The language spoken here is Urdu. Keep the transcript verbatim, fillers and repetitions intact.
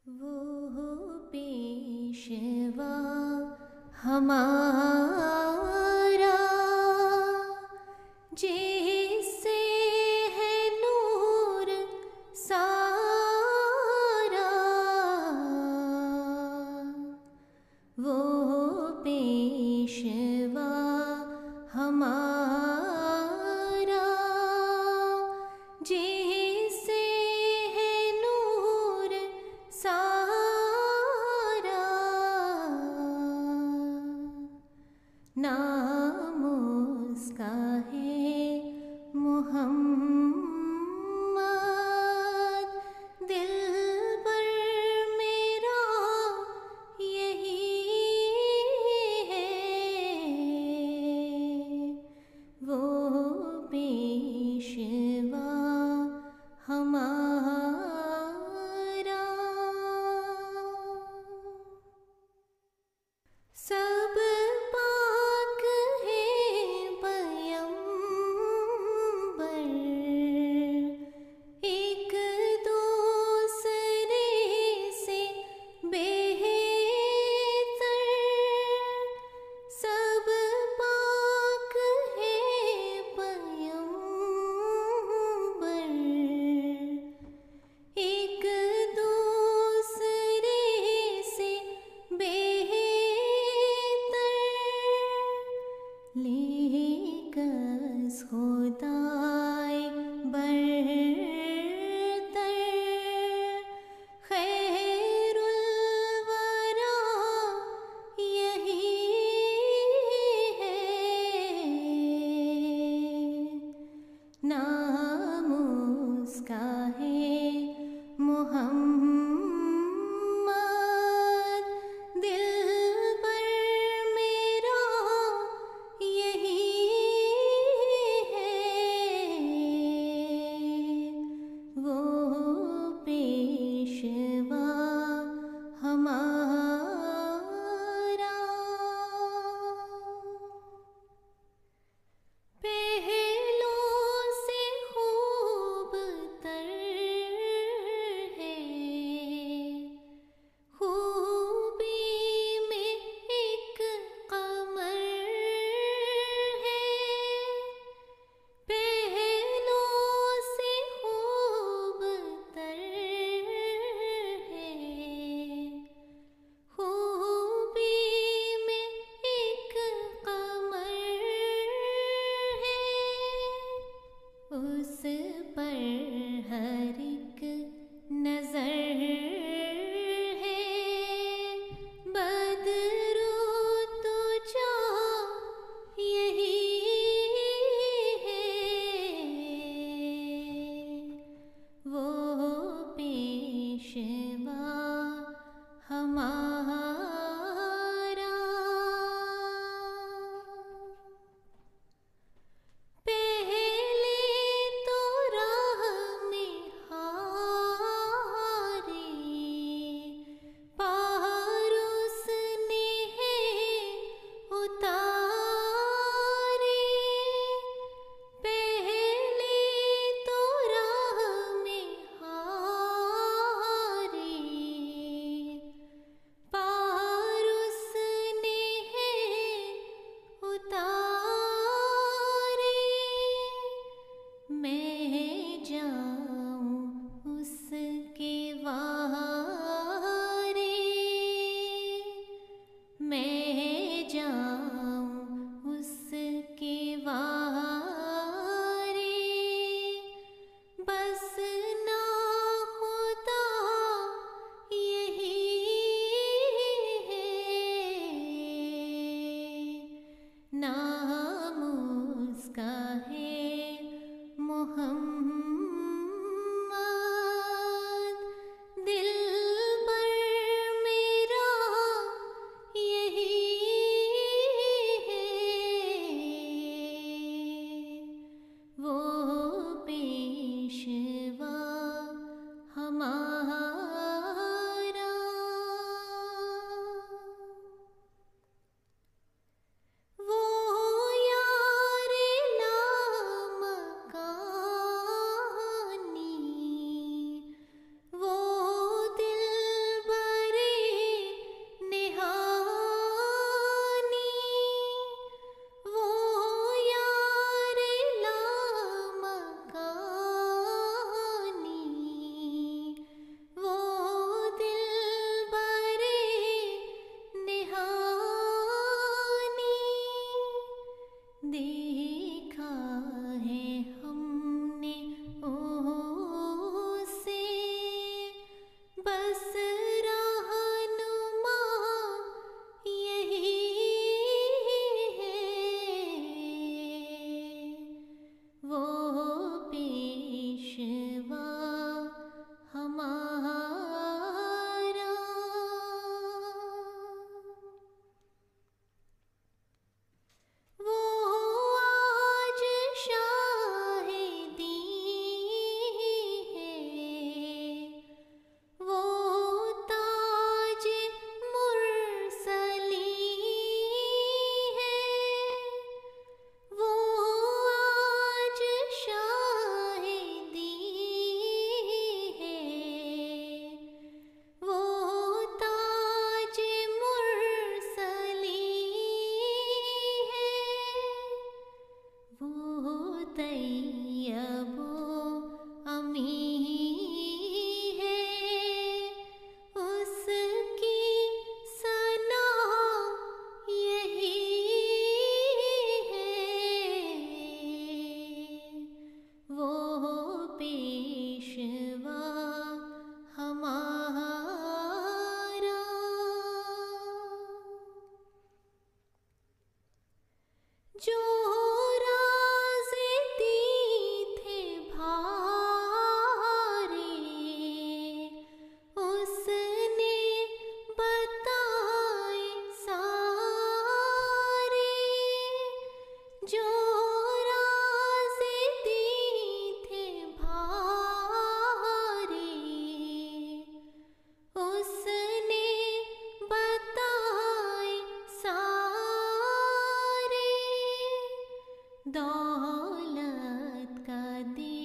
وہ پیشوا ہمارا جس سے ہے نور سارا، وہ پیشوا ہمارا جس سے ہے نور سارا، نام اس کا ہے محمد، دل پر میرا یہی ہے، وہ پیشوا ہمارا۔ سب پاک ہے پیمبر، ایک دوسرے سے بہتر، سب پاک ہے پیمبر، ایک دوسرے سے بہتر، لیکس خدائے برتر، خیر الورا یہی ہے، نام اس کا ہے محمد، دل پر میرا یہی ہے، وہ پیشوا ہمارا۔ پہلوں سے خوب تر ہے، خوبی میں ایک قمر ہے، پہلوں سے خوب تر ہے، خوبی میں ایک قمر ہے، اس پر ہر ایک نظر ہے، بدر تجھا یہی ہے، وہ پیشوا ہمارا۔ پہلے تو راہ میں ہاری، پار اس نے ہے اتاری، پہلے تو راہ میں ہاری، پار اس نے ہے اتاری، میں جاؤں اس کے وارے، میں جاؤں اس کے وارے، بس نا خدا یہی ہے، نام اس کا ہے محمد، دل پر میرا یہی ہے، وہ پیشوا دولت کا دیا